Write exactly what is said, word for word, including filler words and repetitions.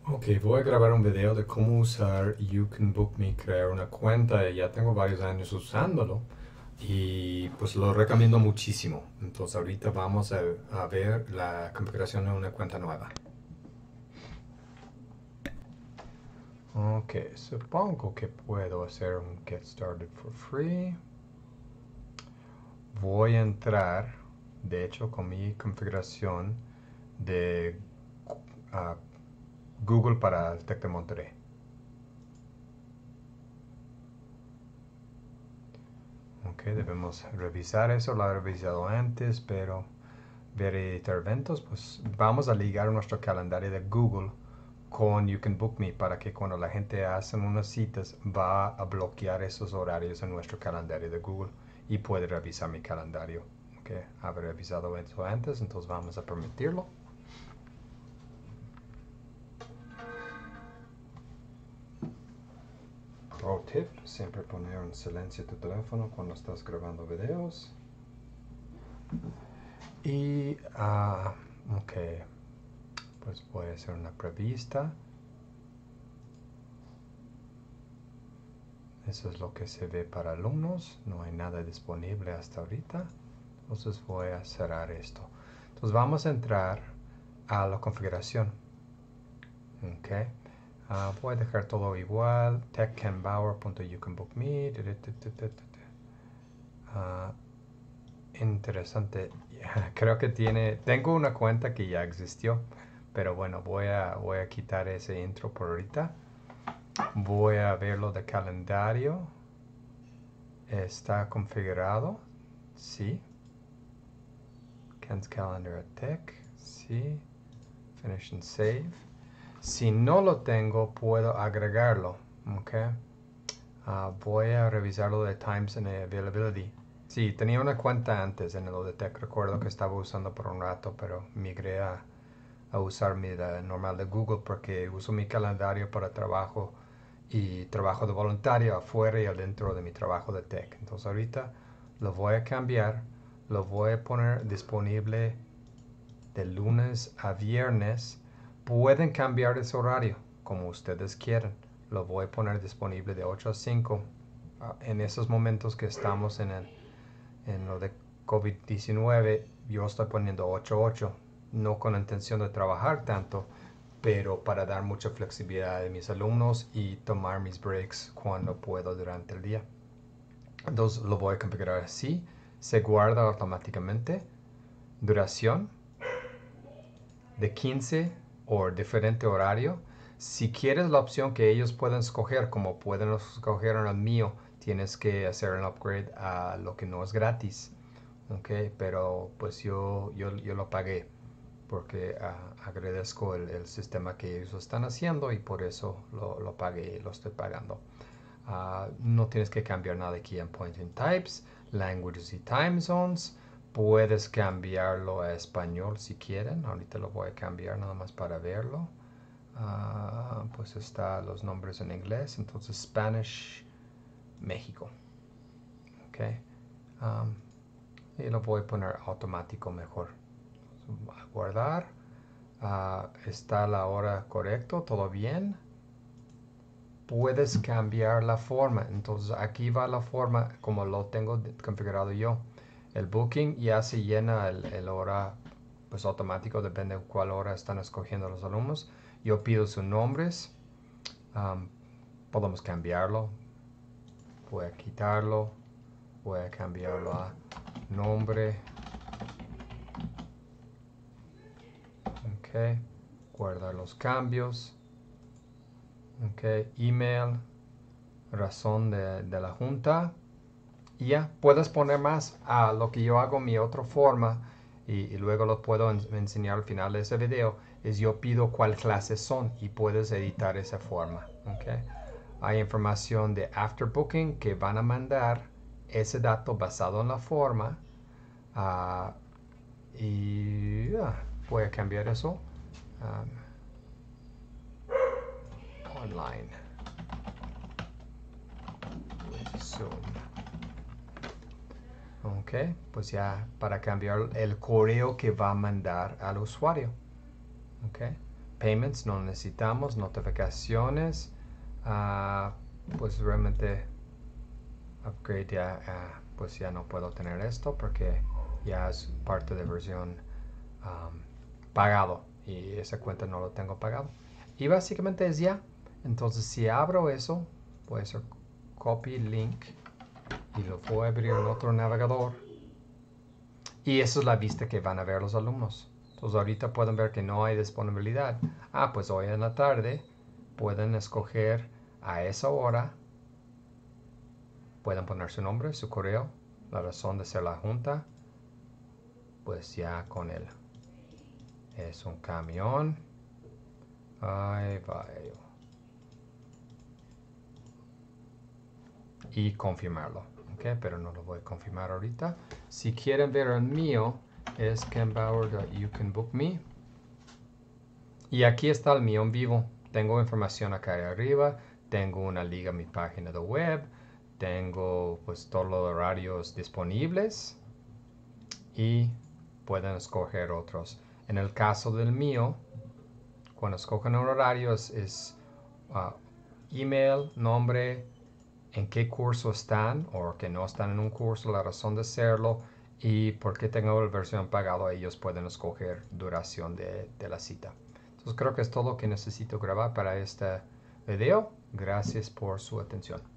Ok, voy a grabar un video de cómo usar You Can Book Me, crear una cuenta. Ya tengo varios años usándolo y pues lo recomiendo muchísimo. Entonces ahorita vamos a, a ver la configuración de una cuenta nueva. Ok, supongo que puedo hacer un Get Started for Free. Voy a entrar, de hecho, con mi configuración de uh, Google para el Tec de Monterrey. Ok, debemos revisar eso, lo he revisado antes, pero ver editar eventos, pues vamos a ligar nuestro calendario de Google con You Can Book Me para que cuando la gente hace unas citas va a bloquear esos horarios en nuestro calendario de Google y puede revisar mi calendario. Ok, haber revisado eso antes, entonces vamos a permitirlo. Pro tip, siempre poner en silencio tu teléfono cuando estás grabando videos. Y, uh, ok, pues voy a hacer una prevista. Eso es lo que se ve para alumnos. No hay nada disponible hasta ahorita. Entonces voy a cerrar esto. Entonces vamos a entrar a la configuración. Ok. Uh, voy a dejar todo igual. techkenbauer.youcanbookme. Uh, interesante. Creo que tiene... Tengo una cuenta que ya existió. Pero bueno, voy a, voy a quitar ese intro por ahorita. Voy a ver lo de calendario. Está configurado. Sí. Ken's Calendar at Tech. Sí. Finish and save. Si no lo tengo, puedo agregarlo. Ok. Uh, voy a revisar lo de Times and Availability. Sí, tenía una cuenta antes en lo de Tech. Recuerdo que estaba usando por un rato, pero migré a, a usar mi de, normal de Google porque uso mi calendario para trabajo y trabajo de voluntario afuera y adentro de mi trabajo de tech. Entonces ahorita lo voy a cambiar, lo voy a poner disponible de lunes a viernes. Pueden cambiar ese horario como ustedes quieran. Lo voy a poner disponible de ocho a cinco. En esos momentos que estamos en, el, en lo de COVID diecinueve, yo estoy poniendo ocho a ocho. No con la intención de trabajar tanto, pero para dar mucha flexibilidad a mis alumnos y tomar mis breaks cuando puedo durante el día. Entonces lo voy a configurar así. Se guarda automáticamente. Duración de quince o diferente horario. Si quieres la opción que ellos pueden escoger, como pueden escoger en el mío, tienes que hacer un upgrade a lo que no es gratis. Ok, pero pues yo, yo, yo lo pagué porque uh, agradezco el, el, sistema que ellos están haciendo y por eso lo, lo pagué y lo estoy pagando. Uh, no tienes que cambiar nada aquí en Pointing Types, Languages y Time Zones. Puedes cambiarlo a español si quieren. Ahorita lo voy a cambiar nada más para verlo. Uh, pues está los nombres en inglés. Entonces Spanish, México. Ok. Um, y lo voy a poner automático mejor. Guardar. Uh, está la hora correcta, todo bien. Puedes cambiar la forma. Entonces aquí va la forma como lo tengo configurado yo. El booking ya se llena el, el hora pues automático, depende de cuál hora están escogiendo los alumnos. Yo pido sus nombres. Um, podemos cambiarlo. Voy a quitarlo. Voy a cambiarlo a nombre. Ok. Guardar los cambios. Ok. Email. Razón de, de la junta. Y ya, puedes poner más a lo que yo hago, mi otra forma, y, y luego lo puedo en, enseñar al final de ese video, es yo pido cuál clases son y puedes editar esa forma. ¿Okay? Hay información de After Booking que van a mandar ese dato basado en la forma. Uh, y uh, voy a cambiar eso. Um, online. Zoom. Ok, pues ya para cambiar el correo que va a mandar al usuario. Ok, payments no necesitamos, notificaciones, uh, pues realmente upgrade ya, uh, pues ya no puedo tener esto porque ya es parte de versión um, pagado y esa cuenta no lo tengo pagado. Y básicamente es ya. Entonces si abro eso, voy a hacer copy link y lo voy a abrir en otro navegador. Y esa es la vista que van a ver los alumnos. Entonces ahorita pueden ver que no hay disponibilidad. Ah, pues hoy en la tarde pueden escoger a esa hora. Pueden poner su nombre, su correo, la razón de ser la junta. Pues ya con él. Es un camión. Ay, vaya. Y confirmarlo. Okay, pero no lo voy a confirmar ahorita. Si quieren ver el mío, es ken bauer punto you can book me. Y aquí está el mío en vivo. Tengo información acá arriba. Tengo una liga a mi página de web. Tengo pues todos los horarios disponibles. Y pueden escoger otros. En el caso del mío, cuando escogen un horario es, es uh, email, nombre, en qué curso están o que no están en un curso, la razón de serlo y por qué tengo la versión pagada. Ellos pueden escoger duración de, de la cita. Entonces creo que es todo lo que necesito grabar para este video. Gracias por su atención.